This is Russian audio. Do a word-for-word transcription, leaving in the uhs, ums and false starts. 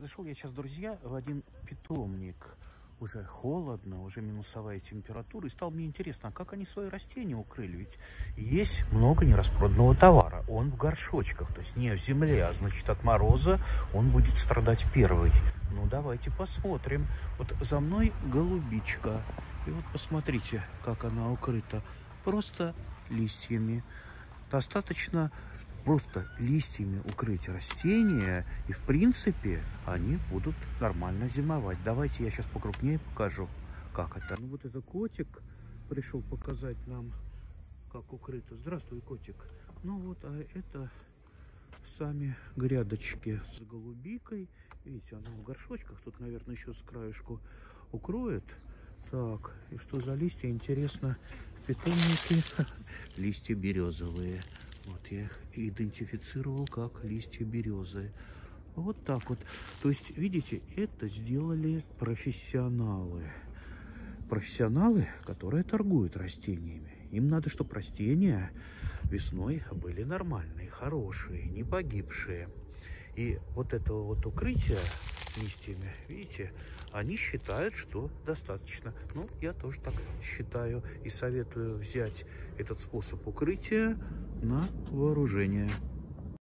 Зашел я сейчас, друзья, в один питомник. Уже холодно, уже минусовая температура. И стало мне интересно, а как они свои растения укрыли? Ведь есть много нераспроданного товара. Он в горшочках, то есть не в земле, а значит от мороза он будет страдать первый. Ну давайте посмотрим. Вот за мной голубичка. И вот посмотрите, как она укрыта. Просто листьями. Достаточно просто листьями укрыть растения, и в принципе они будут нормально зимовать. Давайте я сейчас покрупнее покажу, как это. Ну вот это котик пришел показать нам, как укрыто. Здравствуй, котик. Ну вот, а это сами грядочки с голубикой. Видите, она в горшочках. Тут, наверное, еще с краешку укроет. Так, и что за листья? Интересно, питомники. Листья березовые. Вот я их идентифицировал как листья березы. Вот так вот. То есть, видите, это сделали профессионалы. Профессионалы, которые торгуют растениями. Им надо, чтобы растения весной были нормальные, хорошие, не погибшие. И вот этого вот укрытия листьями, видите, они считают, что достаточно. Ну, я тоже так считаю и советую взять этот способ укрытия на вооружение.